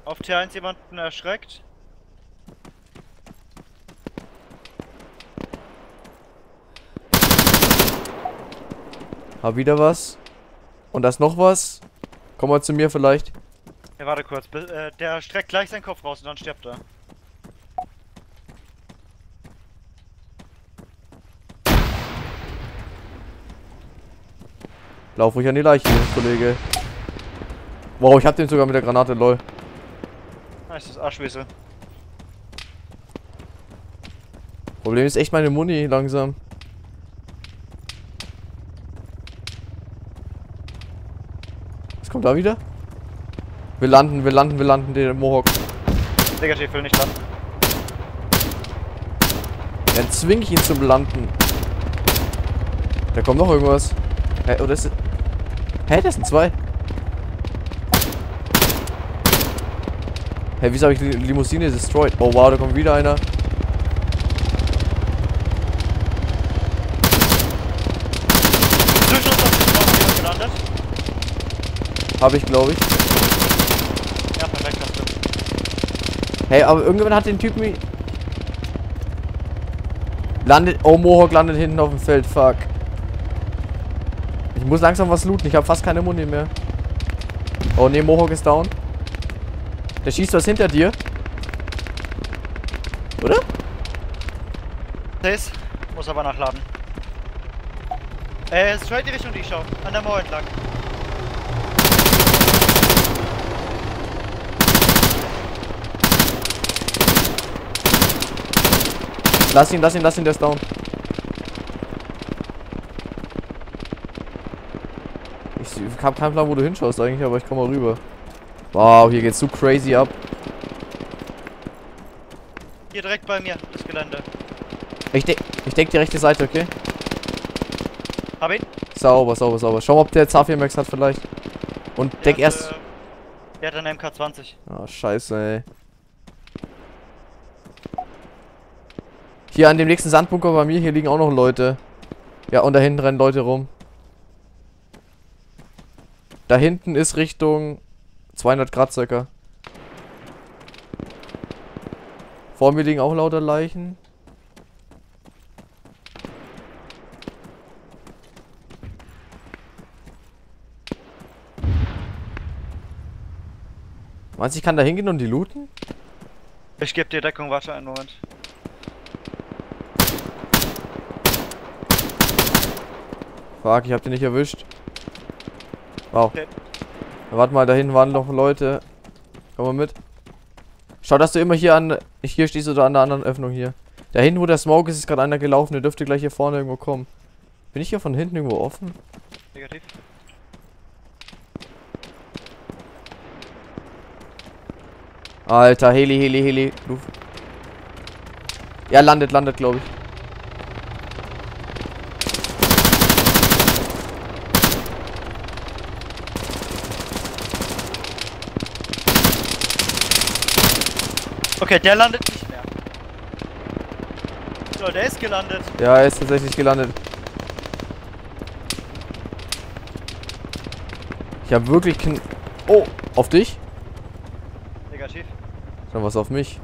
Auf T1 jemanden erschreckt. Hab wieder was. Und da ist noch was. Komm mal zu mir vielleicht. Ja, warte kurz. Der streckt gleich seinen Kopf raus und dann stirbt er. Lauf ruhig an die Leiche, Kollege. Wow, ich hab den sogar mit der Granate, lol. Ah, ist das Arschwese. Problem ist echt meine Muni langsam. Was kommt da wieder? Wir landen den Mohawk. Negativ, will nicht landen. Dann zwing ich ihn zum Landen. Da kommt noch irgendwas. Hä, oder ist... Hä, das sind zwei. Hä, wieso habe ich die Limousine destroyed? Oh wow, da kommt wieder einer. Zwischen uns auf dem Spawn gelandet. Habe ich, glaube ich. Ja, perfekt, hast du. Hey, aber irgendwann hat den Typen... Landet... Oh, Mohawk landet hinten auf dem Feld, fuck. Ich muss langsam was looten, ich habe fast keine Muni mehr. Oh ne, Mohawk ist down. Der schießt was hinter dir. Oder? Safe. Muss aber nachladen. Straight die Richtung, die ich schaue. An der Mauer entlang. Lass ihn, der ist down. Ich hab keinen Plan, wo du hinschaust eigentlich, aber ich komm mal rüber. Wow, hier geht's so crazy ab. Hier direkt bei mir, das Gelände. Ich denk die rechte Seite, okay? Hab ihn? Sauber. Schau mal, ob der Zafir-Max hat vielleicht. Und deck erst... Der hat einen MK20. Ah, scheiße, ey. Hier an dem nächsten Sandbunker bei mir, hier liegen auch noch Leute. Ja, und da hinten rennen Leute rum. Da hinten ist Richtung 200 Grad circa. Vor mir liegen auch lauter Leichen. Meinst du, ich kann da hingehen und die looten? Ich gebe dir Deckung, warte einen Moment. Fuck, ich hab den nicht erwischt. Wow. Okay. Warte mal, da hinten waren noch Leute. Komm mal mit. Schau, dass du immer hier an... Hier stehst du da an der anderen Öffnung hier. Da hinten, wo der Smoke ist, ist gerade einer gelaufen. Der dürfte gleich hier vorne irgendwo kommen. Bin ich hier von hinten irgendwo offen? Negativ. Alter, Heli. Ja, landet, glaube ich. Okay, der landet nicht mehr. So, der ist gelandet. Ja, er ist tatsächlich gelandet. Ich habe wirklich... Oh, auf dich? Negativ. Dann was auf mich.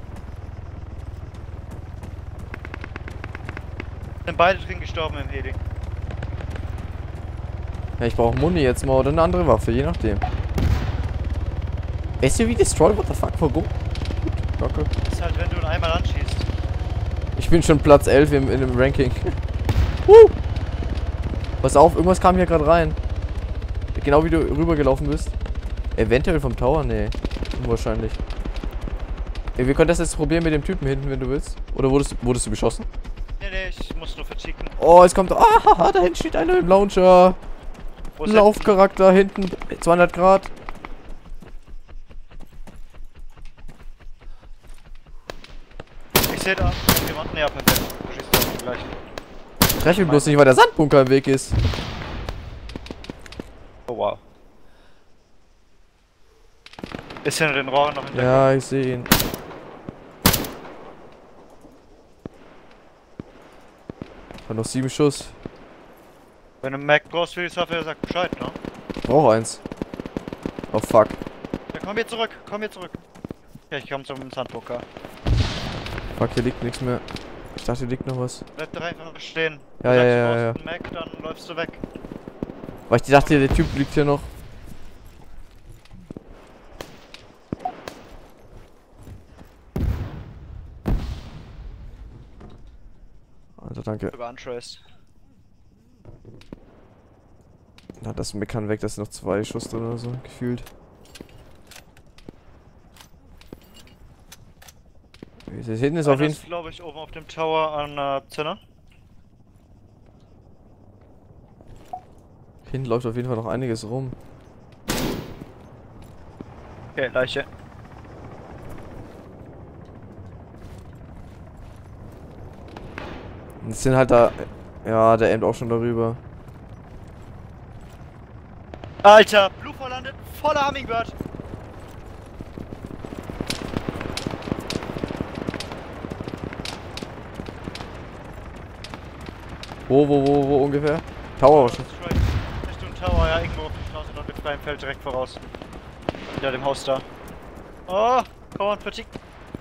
Sind beide drin gestorben im Heli. Ja, ich brauche Muni jetzt mal oder eine andere Waffe, je nachdem. SUV destroy, what the fuck, for go? Danke. Das ist halt, wenn du ihn einmal anschießt. Ich bin schon Platz 11 in dem Ranking. Pass auf, irgendwas kam hier gerade rein. Genau wie du rübergelaufen bist. Eventuell vom Tower? Nee. Unwahrscheinlich. Ey, wir können das jetzt probieren mit dem Typen hinten, wenn du willst. Oder wurdest du beschossen? Nee, ich muss nur verchicken. Oh, es kommt... Ah, da hinten steht einer im Launcher. Wo ist Laufcharakter hinten. 200 Grad. Ich sehe da jemanden. Ja, perfekt. Du schießt auf den gleichen. Treff ihn bloß nicht, weil der Sandbunker im Weg ist. Oh wow. Ist hinter den Rohren noch in der Ja, ich sehe ihn. Hat noch 7 Schuss. Wenn du Mac brauchst für die Waffe, sag Bescheid, ne? Ich brauche eins. Oh fuck. Ja, komm hier zurück, komm hier zurück. Ja, ich komm zum Sandburger. Fuck, hier liegt nichts mehr. Ich dachte, hier liegt noch was. Bleib da einfach stehen. Ja, Du ja, sagst, ja, du ja. brauchst einen Mac, dann läufst du weg. Weil ich dachte, der Typ liegt hier noch. Also danke. Sogar untraced. Na, das Meckern weg, da sind noch 2 Schuss drin oder so, gefühlt. Das hinten ist auf jeden Fall. glaube ich, oben auf dem Tower an Zinner. Hinten läuft auf jeden Fall noch einiges rum. Okay, Leiche. Und es sind halt da. Ja, der aimt auch schon darüber. Alter, Blue verlandet, voller Hummingbird. Wo ungefähr? Tower schon. Richtung Tower, ja, irgendwo auf der Straße, noch mit freiem Feld direkt voraus. Hinter dem Haus da. Oh, komm on, vertickt.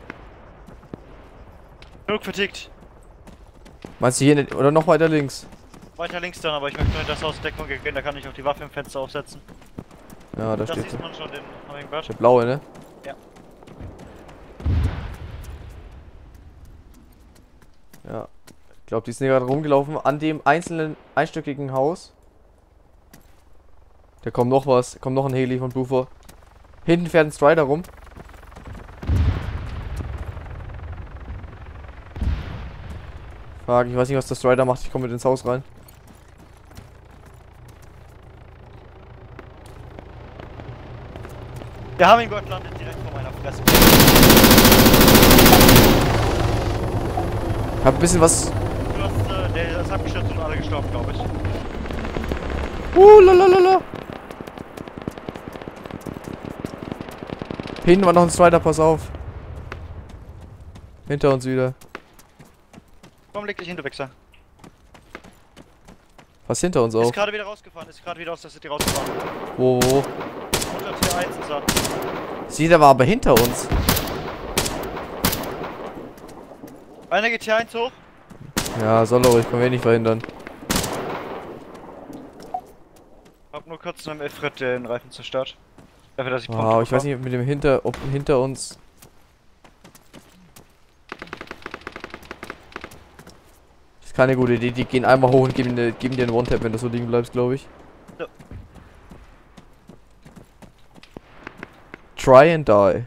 Genug vertickt. Meinst du hier nicht, oder noch weiter links? Weiter links dann, aber ich möchte nur in das Haus Deckung gehen, da kann ich auch die Waffe im Fenster aufsetzen. Ja, da Das steht sieht man schon, den Hummingbird. der blaue, ne? Ja. Ja. Ich glaube, die sind hier gerade rumgelaufen an dem einzelnen einstöckigen Haus. Da kommt noch was. Kommt noch ein Heli von Buffer. Hinten fährt ein Strider rum. Fuck, ich weiß nicht, was der Strider macht. Ich komme mit ins Haus rein. Der Hummingbird landet direkt vor meiner Fresse. Hab ein bisschen was. Du hast, der ist abgestürzt und alle gestorben, glaube ich. Lalalala. Hinten war noch ein Strider, pass auf. Hinter uns wieder. Komm, leg dich hin, du Wichser. Was hinter uns auch? Ist gerade wieder rausgefahren, ist gerade wieder aus der City rausgefahren. Wo? Unter Tier 1 ist er. Sie, der war aber hinter uns. Einer geht hier 1 hoch. Ja, soll er ruhig, können wir nicht verhindern. Hab nur kurz mit dem Elfritt den Reifen zerstört. Dafür, dass ich Wow, ich weiß nicht, mit dem ob hinter uns. Das ist keine gute Idee, die gehen einmal hoch und geben dir einen One-Tap, wenn du so liegen bleibst, glaube ich. Ja. Try and die.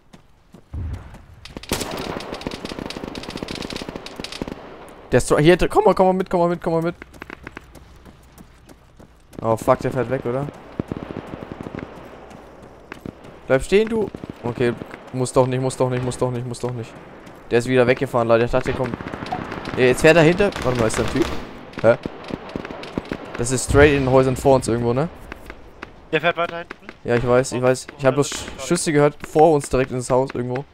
Der ist hier, komm mal mit. Oh fuck, der fährt weg, oder? Bleib stehen, du. Okay, muss doch nicht. Der ist wieder weggefahren, Leute. Ich dachte, der kommt. Jetzt fährt er hinter. Warte mal, ist da ein Typ? Hä? Das ist straight in den Häusern vor uns irgendwo, ne? Der fährt weiter hinten. Ja, ich weiß. Ich habe bloß Schüsse gehört vor uns direkt ins Haus irgendwo.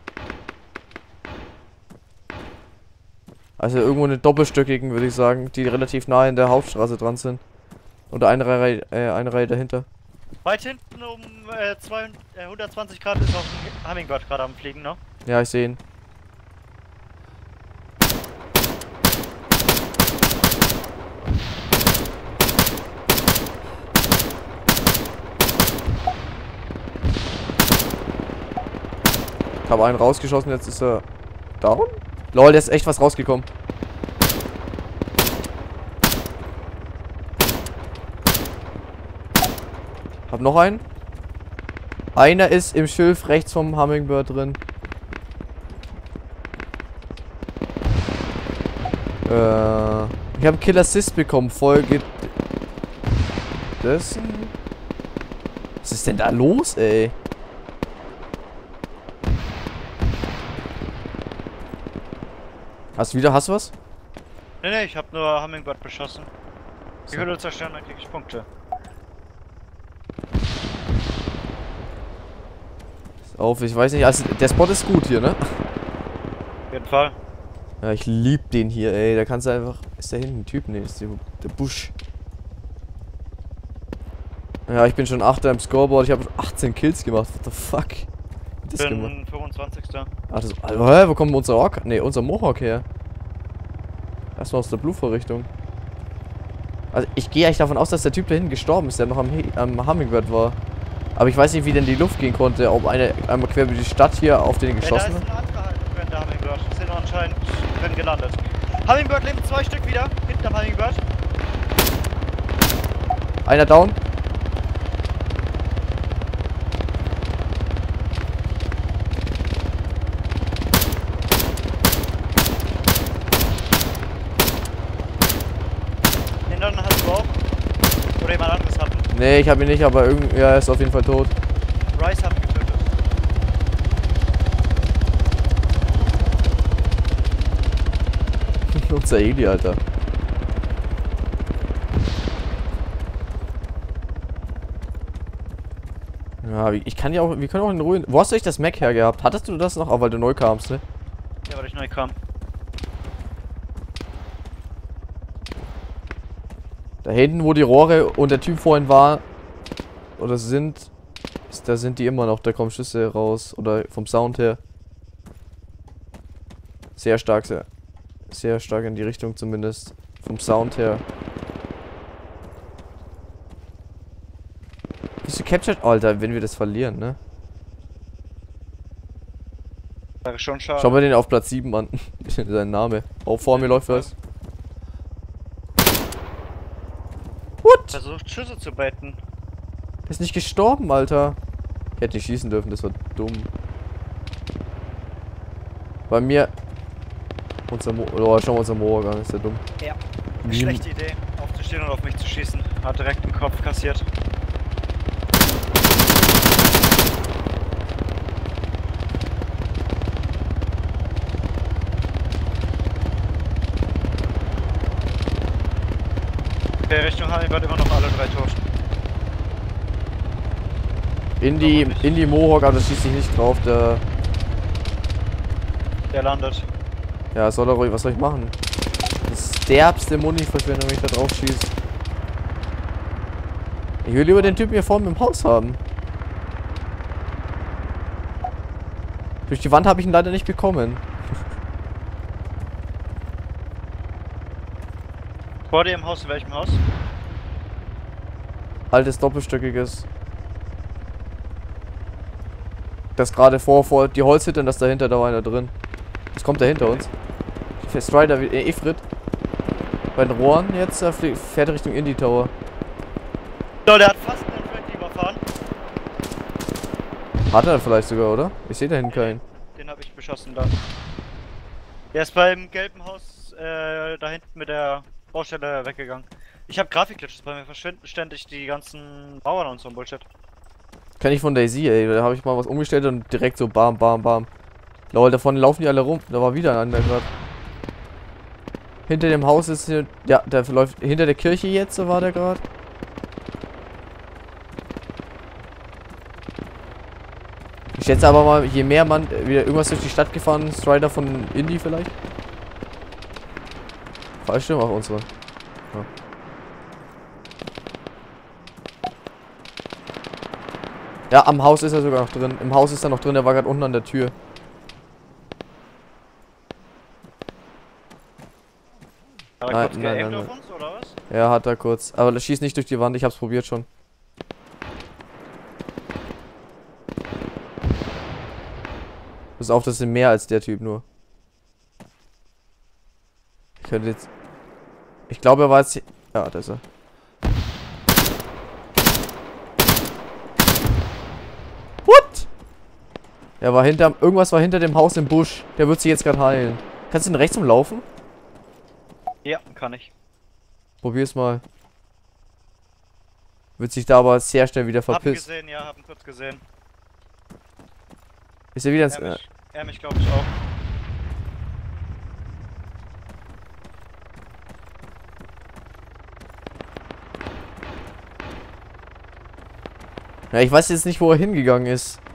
Also irgendwo eine doppelstöckigen, würde ich sagen, die relativ nah in der Hauptstraße dran sind. Oder eine Reihe dahinter. Weit hinten um 120 Grad ist auch ein Hummingbird gerade am Fliegen, ne? Ja, ich sehe ihn. Ich habe einen rausgeschossen, jetzt ist er down. Lol, der ist echt was rausgekommen. Hab noch einen. Einer ist im Schilf rechts vom Hummingbird drin. Ich habe Kill Assist bekommen. Folge dessen. Was ist denn da los, ey? Hast du was? Ne, ich hab nur Hummingbird beschossen. Ich würde zerstören, dann krieg ich Punkte. Auf, ich weiß nicht, also der Spot ist gut hier, ne? Auf jeden Fall. Ja, ich lieb den hier, ey. Da kannst du einfach. Ist da hinten ein Typ? Ne, ist der Busch. Ja, ich bin schon 8. im Scoreboard. Ich habe 18 Kills gemacht. What the fuck? das Ich gemacht? bin 25. Ach, das, also, hä, wo kommt unser Ork? Ne, unser Mohawk her. Erstmal aus der Blue-Vorrichtung. Also ich gehe eigentlich davon aus, dass der Typ da hinten gestorben ist, der noch am Hummingbird war. Aber ich weiß nicht, wie denn die Luft gehen konnte. Ob einmal quer über die Stadt hier auf den geschossen hat. Da ist ein anderer Halbfreund, der Hummingbird. Sind anscheinend drin gelandet. Hummingbird lebt 2 Stück wieder. Hinten am Hummingbird. Einer down. Den anderen hast du auch. Oder jemand anderes hat ihn. Nee, ich habe ihn nicht, aber irgendwie, ja, er ist auf jeden Fall tot. Rice hat ihn getötet. Unser Eli, Alter. Ja, ich kann ja auch, wir können auch in Ruhe. Wo hast du echt das Mac hergehabt? Hattest du das noch? Auch weil du neu kamst, ne? Ja, weil ich neu kam. Da hinten, wo die Rohre und der Typ vorhin war, oder sind, da sind die immer noch, da kommen Schüsse raus, oder vom Sound her. Sehr stark, sehr stark in die Richtung zumindest, vom Sound her. Wieso captured, Alter, wenn wir das verlieren, ne? Wäre schon schade. Schau mal den auf Platz 7 an, sein Name. Oh, vor mir läuft was. What? Versucht Schüsse zu baiten. Der ist nicht gestorben, Alter. Ich hätte nicht schießen dürfen, das war dumm. Bei mir. Schau mal, unser Mohawk an, ist der dumm. Ja. Wie- Schlechte Idee, aufzustehen und auf mich zu schießen. Hat direkt den Kopf kassiert. Okay, Richtung Hummingbird immer noch alle 3 tot. In die Mohawk, aber das schießt sich nicht drauf, der. Der landet. Ja, soll er ruhig, was soll ich machen? Das derbste Muni-Verschwendung, wenn ich da drauf schieße. Ich will lieber den Typen hier vorne im Haus haben. Durch die Wand habe ich ihn leider nicht bekommen. Vor dir im Haus, in welchem Haus? Altes doppelstöckiges. Das gerade vor die Holzhütte und das dahinter, da war einer drin. Das kommt da hinter uns. Strider, Ifrit. Bei den Rohren jetzt, fährt Richtung Indie Tower. So, der hat fast einen Friendly überfahren. Hat er vielleicht sogar, oder? Ich sehe da hinten keinen. Den habe ich beschossen da. Der ist beim gelben Haus da hinten mit der Baustelle weggegangen. Ich habe Grafikglitches, bei mir verschwinden ständig die ganzen Bauern und so ein Bullshit. Kenn ich von Daisy, ey. Da habe ich mal was umgestellt und direkt so bam, bam, bam. Lol, davon laufen die alle rum. Da war wieder ein anderer gerade. Hinter dem Haus ist hier. Ja, der läuft hinter der Kirche jetzt, so war der gerade. Ich schätze aber mal, je mehr man wieder irgendwas durch die Stadt gefahren ist, Strider von Indie vielleicht. Fallschirm auf unsere. Ja. Ja, am Haus ist er sogar noch drin. Im Haus ist er noch drin, der war gerade unten an der Tür. Hat er kurz geaimt auf uns, oder was? Ja, hat er kurz. Aber das schießt nicht durch die Wand, ich hab's probiert schon. Pass auf, das sind mehr als der Typ nur. Ich könnte jetzt. Ich glaube, er war jetzt. Ja, da ist er. What? Er war hinter. Irgendwas war hinter dem Haus im Busch. Der wird sich jetzt gerade heilen. Kannst du ihn rechts umlaufen? Ja, kann ich. Probier's mal. Wird sich da aber sehr schnell wieder Hab ihn verpisst. gesehen, ja, hab ihn kurz gesehen. Ist er wieder ins. Er mich glaube ich auch. Ja, ich weiß jetzt nicht, wo er hingegangen ist.